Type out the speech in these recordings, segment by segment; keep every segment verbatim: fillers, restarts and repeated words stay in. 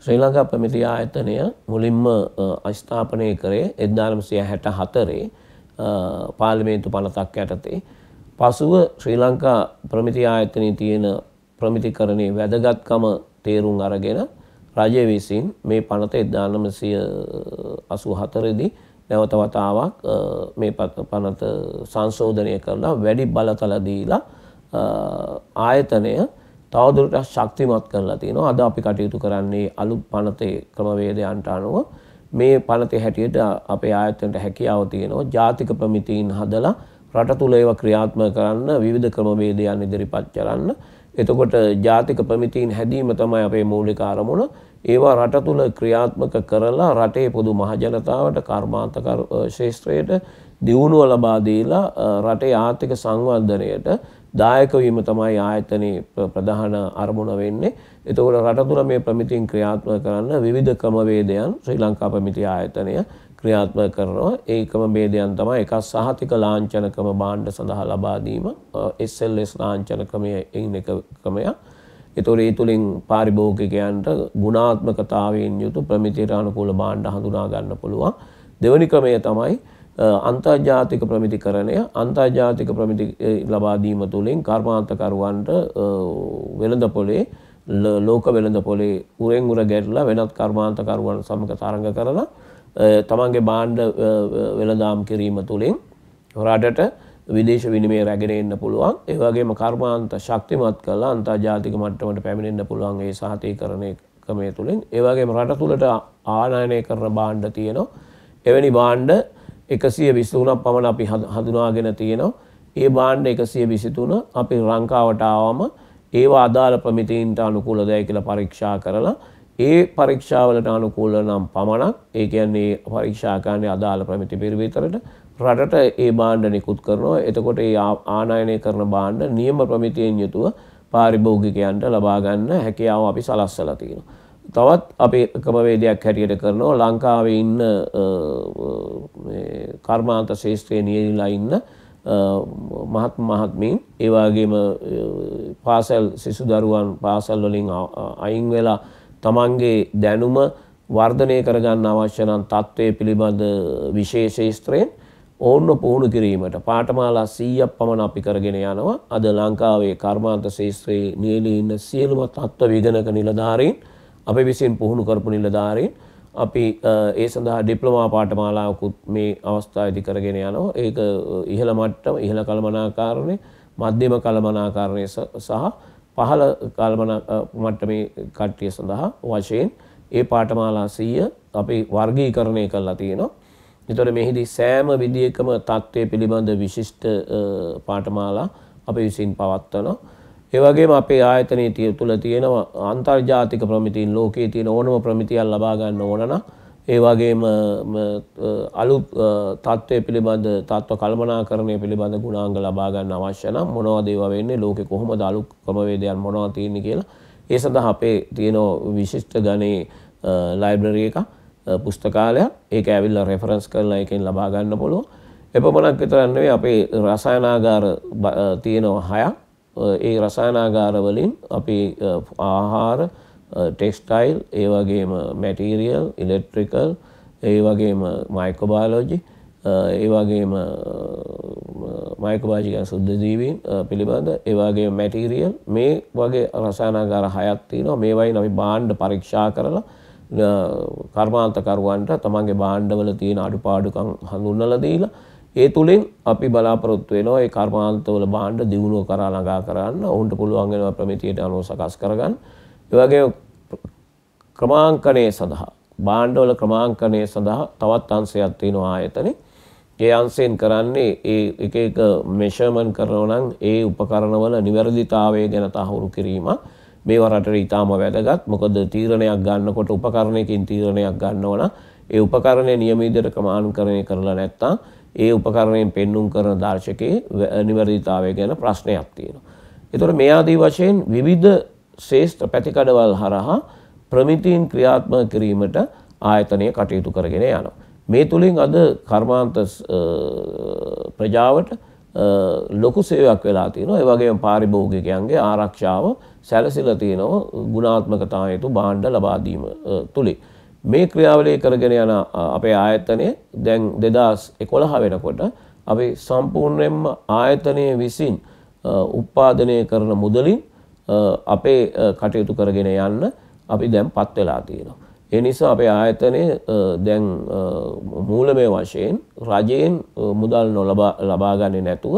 ශ්‍රී ලංකා ප්‍රමිති ආයතනය මුලින්ම ස්ථාපනය කරේ එක්දාස් නවසිය හැට හතරේ පාර්ලිමේන්තු පනතක් යටතේ. පසුව ශ්‍රී ලංකා ප්‍රමිති ආයතනයේ තියෙන ප්‍රමිතිකරණයේ වැදගත්කම තේරුම් අරගෙන රජය විසින් මේ පනත එක්දාස් නවසිය අසූ හතරේදී නැවත වතාවක් මේ පනත සංශෝධනය කරලා වැඩි බලතල දීලා ආයතනය තවදුරටත් ශක්තිමත් කරලා තියෙනවා. අද අපි කටයුතු කරන්නේ අලුත් පනතේ ක්‍රමවේදයන්ට අනුව මේ පනතේ හැටියට අපේ ආයතනයට හැකියාව තියෙනවා ජාතික ප්‍රමිතීන් හදලා රට තුල ඒවා ක්‍රියාත්මක කරන්න විවිධ ක්‍රමවේදයන් ඉදිරිපත් කරන්න. එතකොට ජාතික ප්‍රමිතීන් හැදීම තමයි අපේ මූලික අරමුණ. ඒවා රට තුල ක්‍රියාත්මක කරලා රටේ පොදු මහ ජනතාවට කර්මාන්ත ශාස්ත්‍රයට දියුණුව ලබා දීලා රටේ ආර්ථික සංවර්ධනයට දායක වීම තමයි ආයතනයේ ප්‍රධාන අරමුණ වෙන්නේ. එතකොට රට තුල මේ ප්‍රමිතීන් ක්‍රියාත්මක කරන්න විවිධ ක්‍රමවේදයන් ශ්‍රී ලංකා ප්‍රමිති ආයතනය ක්‍රියාත්මක කරනවා. ඒ ක්‍රමවේදයන් තමයි එකක් සහතික ලාංඡන ක්‍රම භාණ්ඩ සඳහා ලබා දීම S L S ලාංඡන ක්‍රමයේ එක ක්‍රමයක්. ඒතොර ඒ තුලින් පාරිභෝගිකයන්ට ගුණාත්මකතාවයෙන් යුතු ප්‍රමිතියට අනුකූල භාණ්ඩ හඳුනා ගන්න පුළුවන්. දෙවැනි ක්‍රමය තමයි අන්තර්ජාතික ප්‍රමිතිකරණය. අන්තර්ජාතික ප්‍රමිති ලබා දීම තුළින් කර්මාන්තකරුවන්ට වෙළඳ පොලේ ලෝක වෙළඳ පොලේ උරෙන් උර ගැටලා වෙනත් කර්මාන්තකරුවන් සමග තරඟ කරලා තමන්ගේ භාණ්ඩ වෙළඳාම් කිරීම තුළින් රටට විදේශ විනිමය රැගෙන එන්න පුළුවන්. ඒ වගේම කර්මාන්ත ශක්තිමත් කරලා අන්තර්ජාතික මට්ටමට පැමිණෙන්න පුළුවන් ඒ සහතිකරණය ක්‍රමය තුළින්. ඒ වගේම රට තුළට ආනයනය කරන භාණ්ඩ තියෙනවා. එවැනි භාණ්ඩ එකසිය විසිතුනක් පමණ අපි හඳුනාගෙන තියෙනවා. ඒ භාණ්ඩ එකසිය විසිතුන අපි ලංකාවට ආවම ඒවා අදාළ ප්‍රමිතීන්ට අනුකූලද කියලා පරීක්ෂා කරලා ඒ පරීක්ෂාවලට අනුකූල නම් පමණක් ඒ කියන්නේ පරීක්ෂා කරන්නේ අදාළ ප්‍රමිති පිරිවිතරට රටට ඒ භාණ්ඩ නිකුත් කරනවා. එතකොට ඒ ආනයනය කරන භාණ්ඩ නියම ප්‍රමිතියෙන් යුතුව පාරිභෝගිකයන්ට ලබා ගන්න හැකියාව අපි සලස්සලා තියෙනවා. තවත් අපි ක්‍රමවේදයක් හැටියට කරනවා ලංකාවේ ඉන්න කර්මාන්ත ශාස්ත්‍රයේ නියැලීලා ඉන්න මහත් මහත්මීන් ඒ වගේම පාසල් සිසු දරුවන් පාසල් වලින් අයින් වෙලා තමන්ගේ දැනුම වර්ධනය කරගන්න අවශ්‍ය නම් තත්ත්වයේ පිළිබඳ විශේෂ ශාස්ත්‍රයෙන් ඕන්න පුහුණු කිරීමට පාඨමාලා සීයක් පමණ අපි කරගෙන යනවා. අද ලංකාවේ කර්මාන්ත ශාස්ත්‍රයේ නියැලී ඉන්න සියලුම තත්ත්ව විගණක නිලධාරීන් අපි විසින් පුහුණු කරපු නිලධාරීන් අපි ඒ සඳහා ඩිප්ලෝමා පාඨමාලාවකුත් මේ අවස්ථාවේදී කරගෙන යනවා. ඒක ඉහළ මට්ටම ඉහළ කළමනාකාරණය මධ්‍යම කළමනාකාරණය සහ පහළ කළමනා මට්ටමේ කට්ටිය සඳහා වශයෙන් ඒ පාඨමාලා සීය අපි වර්ගීකරණය කරලා තියෙනවා. ඒතර මෙහිදී සෑම විදියකම තත්ත්වයේ පිළිබඳ විශිෂ්ට පාඨමාලා අපි විසින් පවත්වනවා. ඒ වගේම අපේ ආයතනයේ තුල තියෙන අන්තර්ජාතික ප්‍රමිතීන් ලෝකයේ තියෙන ඕනම ප්‍රමිතියක් ලබා ගන්න ඕන නම් ඒ වගේම අලුත් තත්ත්වයේ පිළිබඳ තත්ත්ව කළමනාකරණය පිළිබඳ ගුණාංග ලබා ගන්න අවශ්‍ය නම් මොනවද ඒවා වෙන්නේ ලෝකේ කොහොමද අලුත් ක්‍රමවේදයන් මොනවද තියෙන්නේ කියලා ඒ සඳහා අපේ තියෙන විශිෂ්ට ගණේ ලයිබ්‍රරි එක පුස්තකාලයක් ඒක ඇවිල්ලා රෙෆරන්ස් කරලා එකෙන් ලබා ගන්න පුළුවන්. එපමණක් විතර නෙවෙයි අපේ රසායනාගාර තියෙනවා හයක්. ඒ රසායනාගාර වලින් අපි ආහාර ටෙක්ස්ටයිල් ඒ වගේම මැටීරියල් ඉලෙක්ට්‍රිකල් ඒ වගේම මයික්‍රෝබයොලොජි ඒ වගේම මයික්‍රෝබයොලොජි කියන සුද්ධ ජීවීන් පිළිබඳ ඒ වගේම මැටීරියල් මේ වගේ රසායනාගාර හයක් තියෙනවා. මේ වයින් අපි භාණ්ඩ පරීක්ෂා කරලා කර්මාන්තකරුවන්ට තමන්ගේ භාණ්ඩවල තියෙන අඩුපාඩුකම් හඳුන්වලා දීලා ඒ තුලින් අපි බලාපොරොත්තු වෙනවා ඒ කර්මාන්තවල භාණ්ඩ දියුණුව කරා ළඟා කරන්න ඔවුන්ට පුළුවන් වෙනවා ප්‍රමිතියට අනුව සකස් කරගන්න. ඒ වගේම ක්‍රමාංකනය සඳහා භාණ්ඩවල ක්‍රමාංකනය සඳහා තවත් අංශයක් තියෙනවා ආයතනේ. ඒ අංශයෙන් කරන්නේ ඒ එක එක මෙෂර්මන්ට් කරනවා නම් ඒ උපකරණවල නිවැරදිතාවය ගැන තහවුරු කිරීම. මේවා රටේ ඉතාම වැදගත්. මොකද තීරණයක් ගන්නකොට උපකරණයකින් තීරණයක් ගන්නවා නම් ඒ උපකරණය නියම විදිහට ක්‍රමානුකරණය කරලා නැත්නම් ඒ උපකරණයෙන් පෙන්눔 කරන දර්ශකයේ නිවැරදිතාවය ගැන ප්‍රශ්නයක් තියෙනවා. ඒතකොට මේ ආදී වශයෙන් විවිධ ශ්‍රේෂ්ඨ පැතිකඩවල් හරහා ප්‍රමිතීන් ක්‍රියාත්මක කිරීමට ආයතනය කටයුතු කරගෙන යනවා. මේ තුලින් අද කර්මාන්ත ප්‍රජාවට ලොකු සේවයක් වෙලා තියෙනවා. ඒ වගේම පාරිභෝගිකයන්ගේ ආරක්ෂාව සැලසීලා තියෙනවා ගුණාත්මකතාව හේතු භාණ්ඩ ලබා දීම තුලින්. මේ ක්‍රියාවලිය කරගෙන යන අපේ ආයතනය දැන් දෙදාස් එකොළහ වෙනකොට අපි සම්පූර්ණයෙන්ම ආයතනයේ විසින් උත්පාදනය කරන මුදලින් අපේ කටයුතු කරගෙන යන්න අපි දැන් පත් වෙලා තියෙනවා. ඒ නිසා අපේ ආයතනය දැන් මූලමය වශයෙන් රජයෙන් මුදල් නොලබා ලබා ගන්නේ නැතුව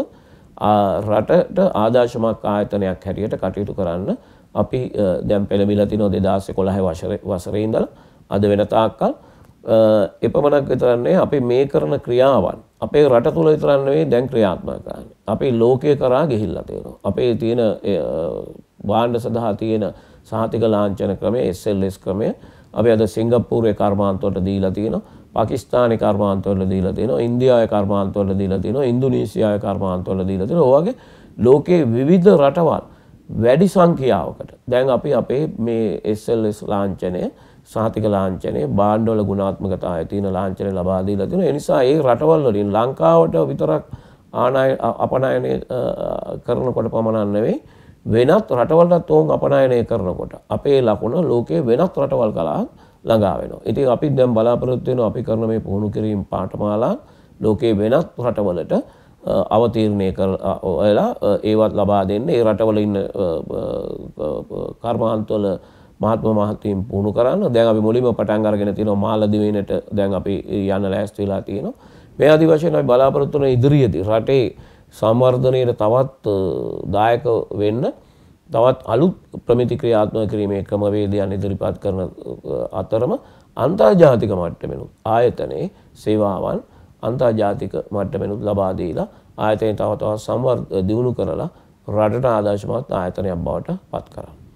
රටට ආදර්ශමත් ආයතනයක් හැටියට කටයුතු කරන්න අපි දැන් පෙළඹිලා තිනවා දෙදාස් එකොළහ වසරේ ඉඳලා අද වෙන තාක්කල්. එපමණක් විතරක් නෙවෙයි අපි මේ කරන ක්‍රියාවන් අපේ රට තුල විතරක් නෙවෙයි දැන් ක්‍රියාත්මක කරන්නේ. අපි ලෝකයේ කරා ගිහිල්ලා තියෙනවා. අපේ තියෙන භාණ්ඩ සඳහා තියෙන සහතික ලාංඡන ක්‍රමය S L S ක්‍රමය අපි අද සිංගප්පූරුවේ කර්මාන්තවලට දීලා තියෙනවා. පාකිස්තානයේ කර්මාන්තවලට දීලා තියෙනවා. ඉන්දියාවේ කර්මාන්තවලට දීලා තියෙනවා. ඉන්දුනීසියාවේ කර්මාන්තවලට දීලා තියෙනවා. ඔය වගේ ලෝකයේ විවිධ රටවල් වැඩි සංඛ්‍යාවකට දැන් අපි අපේ මේ S L S ලාංඡනය සහතික ලාංඡනය භාණ්ඩවල ගුණාත්මකතාවය තියෙන ලාංඡනය ලබා දීලා තියෙනවා. ඒ නිසා ඒ රටවල් වලින් ලංකාවට විතරක් ආනය අපනයනය කරනකොට පමණක් නෙවෙයි වෙනත් රටවලට තෝන් අපනයනය කරනකොට අපේ ලකුණ ලෝකයේ වෙනත් රටවල් කලා ළඟා වෙනවා. ඉතින් අපි දැන් බලාපොරොත්තු වෙනවා අපි කරන මේ පුහුණු කිරීම පාඨමාලා ලෝකයේ වෙනත් රටවලට අවතීර්ණය කරලා ඒවත් ලබා දෙන්න ඒ රටවල ඉන්න කර්මාන්තවල මහත්ම මහත්වීන් පුහුණු කරන්න. දැන් අපි මුලින්ම පටන් අරගෙන තියෙනවා මාලදිවයිනට දැන් අපි යන්න ලෑස්ති වෙලා තියෙනවා. මේ ආදි වශයෙන් අපි බලාපොරොත්තු වෙන ඉදිරියේදී රටේ සංවර්ධනයට තවත් දායක වෙන්න තවත් අලුත් ප්‍රමිති ක්‍රියාත්මක කිරීමේ ක්‍රමවේදයන් ඉදිරිපත් කරන අතරම අන්තර්ජාතික මට්ටමෙනුත් ආයතනයේ සේවාවන් අන්තර්ජාතික මට්ටමෙනුත් ලබා දීලා ආයතනය තව තවත් සංවර්ධ දියුණු කරලා රටට ආදර්ශමත් ආයතනයක් බවට පත් කරනවා.